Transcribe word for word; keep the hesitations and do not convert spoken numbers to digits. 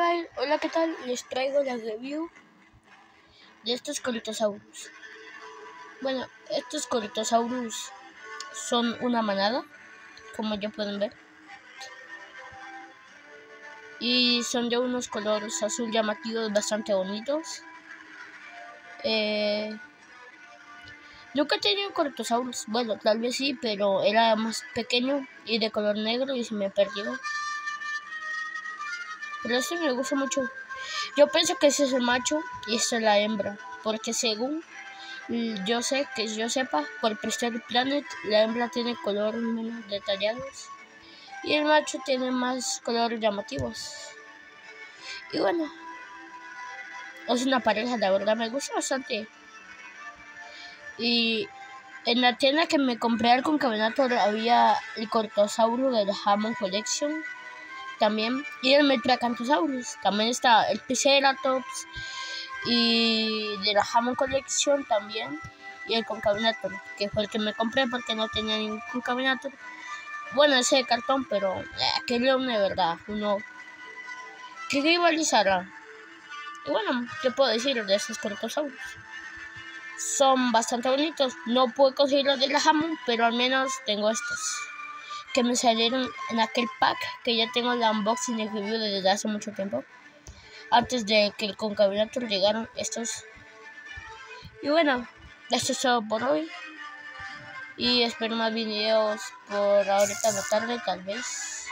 Hola, hola, ¿qué tal? Les traigo la review de estos Corythosaurus. Bueno, estos Corythosaurus son una manada, como ya pueden ver. Y son de unos colores azul llamativos bastante bonitos. Eh, nunca he tenido un Corythosaurus. Bueno, tal vez sí, pero era más pequeño y de color negro y se me perdió. Pero este me gusta mucho. Yo pienso que ese es el macho y esta es la hembra, porque según yo sé que yo sepa, por Prehistoric Planet, la hembra tiene colores menos detallados y el macho tiene más colores llamativos. Y bueno, es una pareja, la verdad me gusta bastante. Y en la tienda que me compré al Concavenator había el Corythosaurus de la Hammond Collection también, y el Metriacanthosaurus. También está el Triceratops y de la Hammond Collection también, y el Concavenator, que fue el que me compré porque no tenía ningún Concavenator. Bueno, ese de cartón, pero eh, que león de verdad, uno que rivalizará. Y bueno, ¿qué puedo decir de esos Corythosaurus? Son bastante bonitos. No puedo conseguir los de la Hammond, pero al menos tengo estos que me salieron en aquel pack que ya tengo la unboxing y review desde hace mucho tiempo, antes de que el Concavenator llegaron estos. Y bueno, esto es todo por hoy. Y espero más videos por ahorita, no tarde, tal vez.